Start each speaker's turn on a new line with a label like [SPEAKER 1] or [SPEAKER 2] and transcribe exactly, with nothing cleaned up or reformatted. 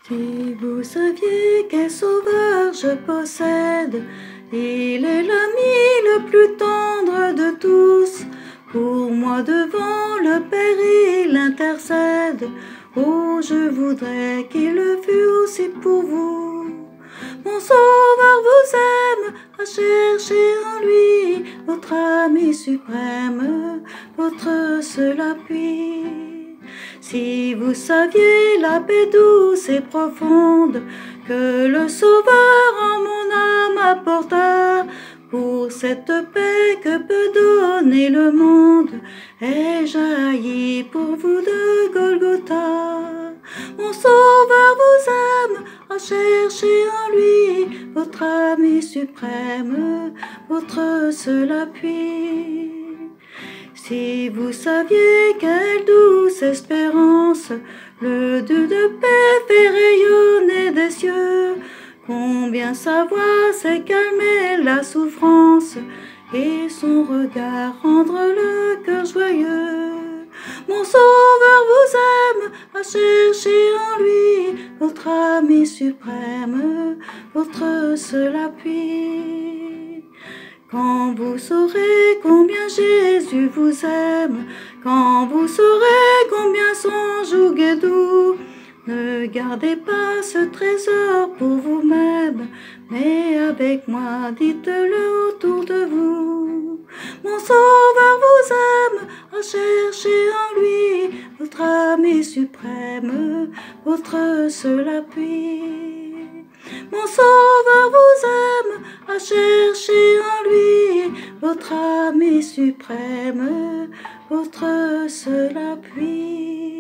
[SPEAKER 1] Si vous saviez quel sauveur je possède, il est l'ami le plus tendre de tous. Pour moi devant le Père il intercède. Oh, je voudrais qu'il le fût aussi pour vous. Mon sauveur vous aime, à chercher en lui votre ami suprême, votre seul appui. Si vous saviez la paix douce et profonde que le Sauveur en mon âme apporta, pour cette paix que peut donner le monde, est jaillie pour vous de Golgotha. Mon Sauveur vous aime, à chercher en lui votre ami suprême, votre seul appui. Si vous saviez quelle douce espérance le Dieu de paix fait rayonner des cieux, combien sa voix sait calmer la souffrance et son regard rendre le cœur joyeux. Mon Sauveur vous aime, à chercher en lui votre ami suprême, votre seul appui. Quand vous saurez combien Jésus vous aime, quand vous saurez combien son joug est doux, ne gardez pas ce trésor pour vous-même, mais avec moi dites-le autour de vous. Mon Sauveur vous aime, à chercher en lui votre ami suprême, votre seul appui. Mon Sauveur vous aime, à chercher en lui votre ami suprême, votre seul appui.